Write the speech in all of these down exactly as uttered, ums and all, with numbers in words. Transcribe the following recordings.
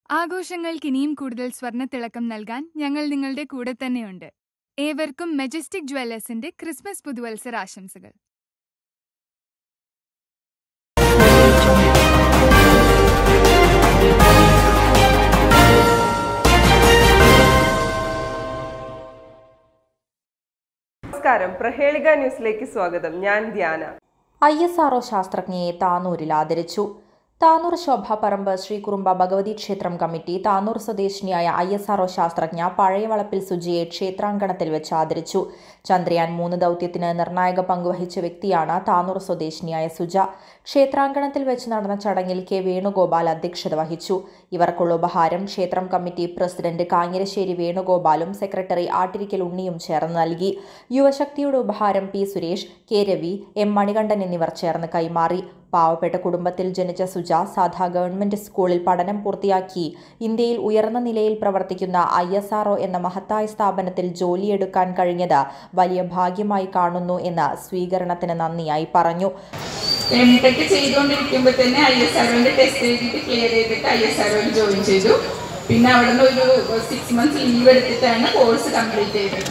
ആഘോഷങ്ങൾക്ക് ഇനിയും കൂടുതൽ സ്വർണ്ണത്തിളക്കം നൽകാൻ ഞങ്ങൾ നിങ്ങളുടെ കൂടെ തന്നെയുണ്ട്. ഏവർക്കും മെജസ്റ്റിക് ജ്വല്ലേഴ്സിന്റെ ക്രിസ്മസ് പുതുവത്സര ആശംസകൾ. നമസ്കാരം, പ്രഹേളിക ന്യൂസിലേക്ക് സ്വാഗതം. ഞാൻ Dhyana. I S R O ശാസ്ത്രജ്ഞയെ താനൂരിൽ ആദരിച്ചു. താനൂർ ശോഭാപറമ്പ് ശ്രീ കുറുമ്പ ഭഗവതി ക്ഷേത്രം കമ്മിറ്റി താനൂർ സ്വദേശിനിയായ ഐ എസ് ആർ ഒ ശാസ്ത്രജ്ഞ പഴയവളപ്പിൽ സുജിയെ ക്ഷേത്രാങ്കണത്തിൽ വെച്ച് ആദരിച്ചു. ചന്ദ്രയാൻ മൂന്ന് ദൗത്യത്തിന് നിർണായക പങ്കുവഹിച്ച വ്യക്തിയാണ് താനൂർ സ്വദേശിനിയായ സുജ. ക്ഷേത്രാങ്കണത്തിൽ വെച്ച് നടന്ന ചടങ്ങിൽ കെ വേണുഗോപാൽ അധ്യക്ഷത വഹിച്ചു. ഇവർക്കുള്ള ഉപഹാരം ക്ഷേത്രം കമ്മിറ്റി പ്രസിഡന്റ് കാഞ്ഞിരശ്ശേരി വേണുഗോപാലും സെക്രട്ടറി ആട്ടിരിക്കൽ ഉണ്ണിയും ചേർന്ന് നൽകി. യുവശക്തിയുടെ ഉപഹാരം P Suresh, K Ravi, M Manikandan എന്നിവർ ചേർന്ന് കൈമാറി. പാവപ്പെട്ട കുടുംബത്തിൽ ജനിച്ച സുജ സാധാ ഗവൺമെന്റ് സ്കൂളിൽ പഠനം പൂർത്തിയാക്കി ഇന്ത്യയിൽ ഉയർന്ന നിലയിൽ പ്രവർത്തിക്കുന്ന ഐ എസ് ആർ ഒ എന്ന മഹത്തായ സ്ഥാപനത്തിൽ ജോലിയെടുക്കാൻ കഴിഞ്ഞത് വലിയ ഭാഗ്യമായി കാണുന്നു എന്ന് സ്വീകരണത്തിന് നന്ദിയായി പറഞ്ഞു. എംടെക് ചെയ്തുകൊണ്ടിരിക്കുമ്പോൾ തന്നെ ഐ എസ് ആർ ഒന്റെ ടെസ്റ്റ് എഴുതിയിട്ട് ക്ലിയർ ചെയ്തിട്ട് ഐ എസ് ആർ ഒയിൽ ജോയിൻ ചെയ്തു. പിന്നെ അവിടെ നിന്ന് ഒരു സിക്സ് മന്ത്സ് ലീവ് എടുത്തിട്ടാണ് കോഴ്സ് കംപ്ലീറ്റ് ചെയ്തത്.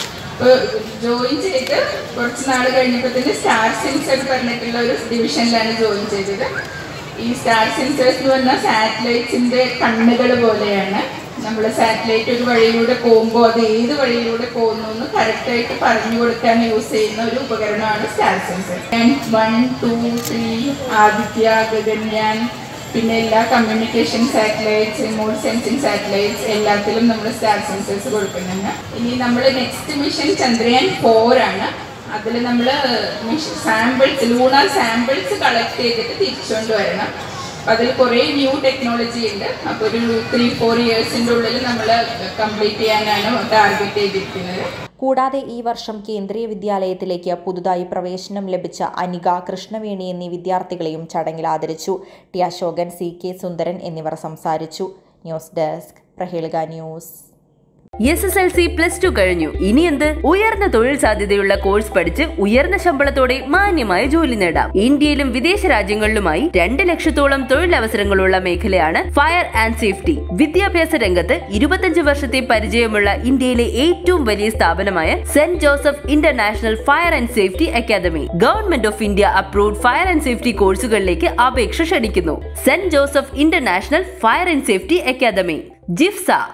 ജോയിൻ ചെയ്ത് കുറച്ച് നാൾ കഴിഞ്ഞപ്പോൾ തന്നെ സ്റ്റാർ സെൻസർ പറഞ്ഞിട്ടുള്ള ഒരു ഡിവിഷനിലാണ് ജോയിൻ ചെയ്തത്. ഈ സ്റ്റാർ സെൻസേഴ്സ് എന്ന് പറഞ്ഞാൽ സാറ്റലൈറ്റ്സിൻ്റെ കണ്ണുകൾ പോലെയാണ്. നമ്മൾ സാറ്റലൈറ്റ് ഒരു വഴിയിലൂടെ പോകുമ്പോൾ അത് ഏത് വഴിയിലൂടെ പോകുന്നു എന്ന് കറക്റ്റായിട്ട് പറഞ്ഞു കൊടുക്കാൻ യൂസ് ചെയ്യുന്ന ഒരു ഉപകരണമാണ് star sensor. One two three Aditya, Gaganyaan, പിന്നെ എല്ലാ communication satellites, remote sensing satellites എല്ലാത്തിലും നമ്മൾ സ്റ്റാർ സെൻസേഴ്സ് കൊടുക്കുന്നുണ്ട്. ഇനി നമ്മൾ നെക്സ്റ്റ് മിഷൻ ചന്ദ്രയാൻ ഫോർ ആണ്. അതിൽ നമ്മൾ സാമ്പിൾസ് ലൂണാർ സാമ്പിൾസ് കളക്ട് ചെയ്തിട്ട് തിരിച്ചുകൊണ്ട് വരണം. അപ്പം അതിൽ കുറേ ന്യൂ ടെക്നോളജി ഉണ്ട്. അപ്പോൾ ഒരു ത്രീ ഫോർ ഇയേഴ്സിൻ്റെ ഉള്ളിൽ നമ്മൾ കംപ്ലീറ്റ് ചെയ്യാനാണ് ടാർഗറ്റ് ചെയ്തിരിക്കുന്നത്. കൂടാതെ ഈ വർഷം കേന്ദ്രീയ വിദ്യാലയത്തിലേക്ക് പുതുതായി പ്രവേശനം ലഭിച്ച അനിക, കൃഷ്ണവേണി എന്നീ വിദ്യാർത്ഥികളെയും ചടങ്ങിൽ ആദരിച്ചു. T Ashokan, C K Sundaran എന്നിവർ സംസാരിച്ചു. News desk, Prahelika news. S S L C plus two കഴിഞ്ഞു. ഇനി എന്ത്? ഉയർന്ന തൊഴിൽ സാധ്യതയുള്ള കോഴ്സ് പഠിച്ച് ഉയർന്ന ശമ്പളത്തോടെ മാന്യമായ ജോലി നേടാം. ഇന്ത്യയിലും വിദേശ രാജ്യങ്ങളിലുമായി രണ്ട് ലക്ഷത്തോളം തൊഴിലവസരങ്ങളുള്ള മേഖലയാണ് ഫയർ ആൻഡ് സേഫ്റ്റി. വിദ്യാഭ്യാസ രംഗത്ത് ഇരുപത്തഞ്ച് വർഷത്തെ പരിചയമുള്ള ഇന്ത്യയിലെ ഏറ്റവും വലിയ സ്ഥാപനമായ saint Joseph international fire and safety academy government of India approved fire and safety കോഴ്സുകളിലേക്ക് അപേക്ഷ ക്ഷണിക്കുന്നു. Saint Joseph international fire and safety academy, ജിഫ്സ.